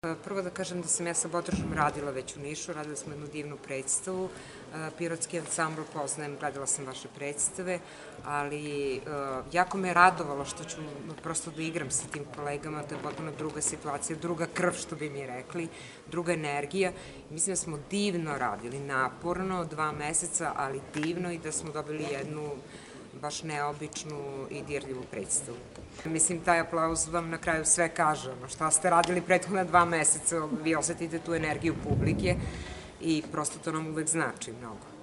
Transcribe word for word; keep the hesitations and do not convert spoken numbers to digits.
Prvo da kažem da sam ja sa Botošom radila već u Nišu, radila smo jednu divnu predstavu. Pirotski ansambl poznajem, gledala sam vaše predstave, ali jako me je radovalo što ću prosto da igram sa tim kolegama, to je potpuno druga situacija, druga krv, što bi mi rekli, druga energija. Mislim da smo divno radili, naporno, dva meseca, ali divno i da smo dobili jednu baš neobičnu i dirljivu predstavu. Mislim, taj aplauz vam na kraju sve kaže, ono, šta ste radili prethodna dva meseca, vi osetite tu energiju publike i prosto to nam uvek znači mnogo.